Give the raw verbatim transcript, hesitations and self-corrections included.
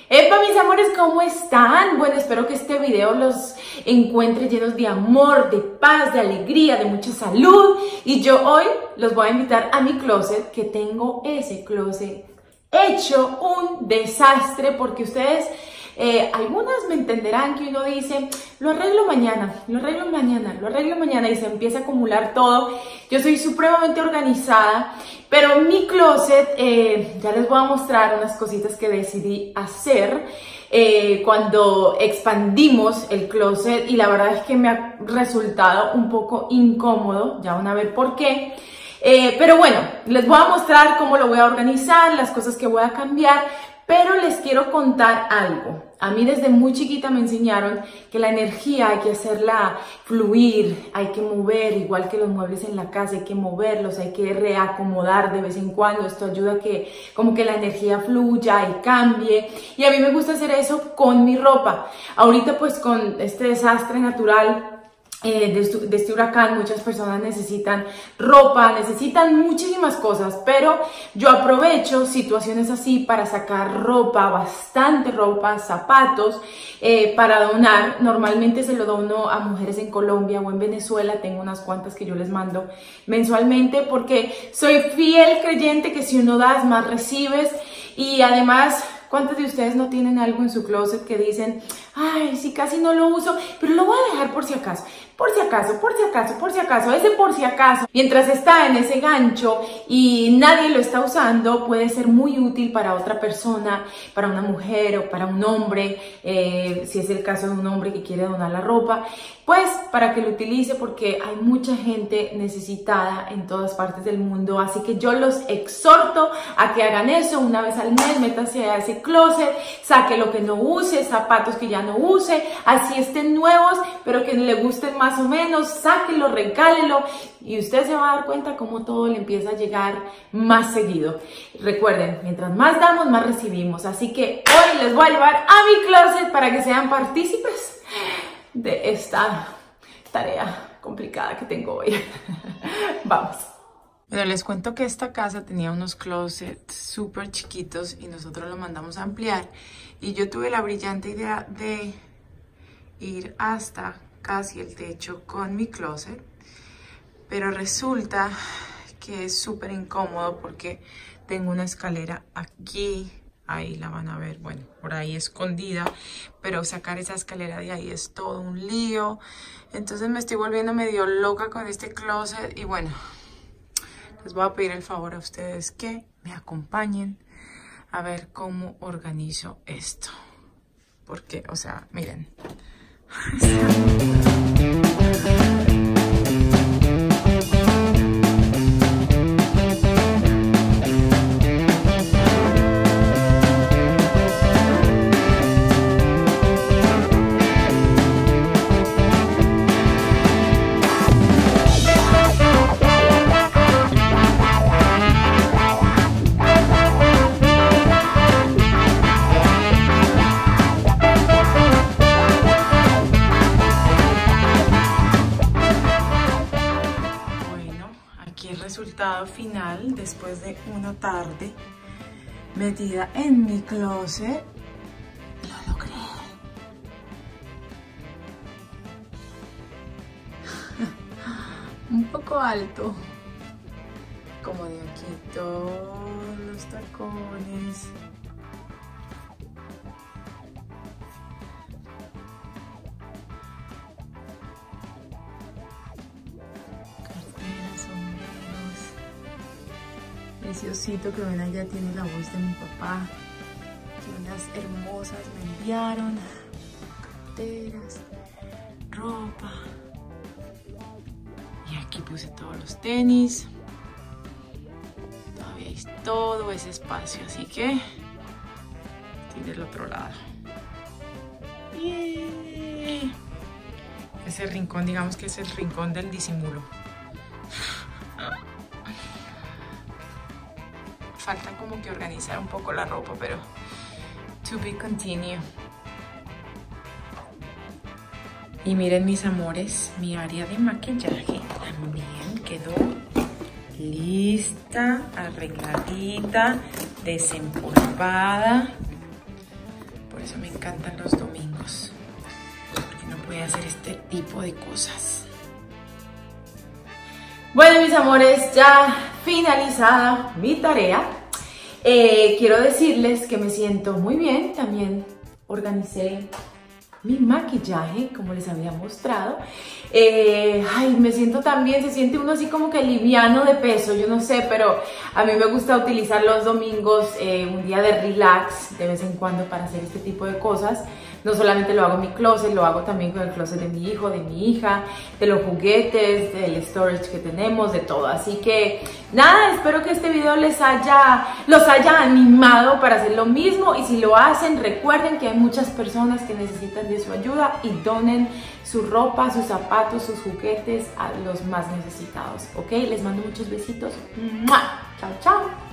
¡Epa, mis amores! ¿Cómo están? Bueno, espero que este video los encuentre llenos de amor, de paz, de alegría, de mucha salud. Y yo hoy los voy a invitar a mi closet, que tengo ese closet hecho un desastre, porque ustedes, eh, algunas me entenderán que uno dice, lo arreglo mañana, lo arreglo mañana, lo arreglo mañana y se empieza a acumular todo. Yo soy supremamente organizada, pero mi closet, eh, ya les voy a mostrar unas cositas que decidí hacer eh, cuando expandimos el closet, y la verdad es que me ha resultado un poco incómodo, ya van a ver por qué. Eh, pero bueno, les voy a mostrar cómo lo voy a organizar, las cosas que voy a cambiar, pero les quiero contar algo. A mí desde muy chiquita me enseñaron que la energía hay que hacerla fluir, hay que mover, igual que los muebles en la casa, hay que moverlos, hay que reacomodar de vez en cuando. Esto ayuda a que como que la energía fluya y cambie, y a mí me gusta hacer eso con mi ropa. Ahorita pues con este desastre natural, Eh, de, de este huracán, muchas personas necesitan ropa, necesitan muchísimas cosas, pero yo aprovecho situaciones así para sacar ropa, bastante ropa, zapatos, eh, para donar. Normalmente se lo dono a mujeres en Colombia o en Venezuela. Tengo unas cuantas que yo les mando mensualmente, porque soy fiel creyente que si uno das, más recibes. Y además, ¿cuántos de ustedes no tienen algo en su closet que dicen, ay, sí, casi no lo uso, pero lo voy a dejar por si acaso? Por si acaso, por si acaso, por si acaso, ese por si acaso, mientras está en ese gancho y nadie lo está usando, puede ser muy útil para otra persona, para una mujer o para un hombre, eh, si es el caso de un hombre que quiere donar la ropa, pues para que lo utilice, porque hay mucha gente necesitada en todas partes del mundo. Así que yo los exhorto a que hagan eso una vez al mes. Métase a ese closet, saque lo que no use, zapatos que ya no use, así estén nuevos, pero que le gusten más o menos, sáquelo, regálelo, y usted se va a dar cuenta cómo todo le empieza a llegar más seguido. Recuerden, mientras más damos, más recibimos. Así que hoy les voy a llevar a mi closet para que sean partícipes de esta tarea complicada que tengo hoy. Vamos. Bueno, les cuento que esta casa tenía unos closets súper chiquitos y nosotros lo mandamos a ampliar, y yo tuve la brillante idea de ir hasta casi el techo con mi closet, pero resulta que es súper incómodo porque tengo una escalera aquí, ahí la van a ver, bueno, por ahí escondida, pero sacar esa escalera de ahí es todo un lío. Entonces me estoy volviendo medio loca con este closet, y bueno, les voy a pedir el favor a ustedes que me acompañen a ver cómo organizo esto, porque, o sea, miren. Resultado final después de una tarde metida en mi closet. Lo logré. Un poco alto, como de aquí todos los tacones. Preciosito que ven allá, tiene la voz de mi papá, que unas hermosas me enviaron, carteras, ropa, y aquí puse todos los tenis. Todavía hay todo ese espacio, así que estoy del otro lado. Yeah. Ese rincón, digamos que es el rincón del disimulo. Falta como que organizar un poco la ropa, pero to be continue. Y miren, mis amores, mi área de maquillaje también quedó lista, arregladita, desempolvada. por eso me encantan los domingos, porque no puede hacer este tipo de cosas. Bueno, mis amores, ya finalizada mi tarea, eh, quiero decirles que me siento muy bien. También organicé mi maquillaje, como les había mostrado. Eh, ay, me siento tan bien, se siente uno así como que liviano de peso, yo no sé, pero a mí me gusta utilizar los domingos, eh, un día de relax de vez en cuando para hacer este tipo de cosas. No solamente lo hago en mi closet, lo hago también con el closet de mi hijo, de mi hija, de los juguetes, del storage que tenemos, de todo. Así que nada, espero que este video les haya, los haya animado para hacer lo mismo, y si lo hacen, recuerden que hay muchas personas que necesitan de su ayuda, y donen su ropa, sus zapatos, sus juguetes a los más necesitados, ¿ok? Les mando muchos besitos. ¡Mua! Chao, chao.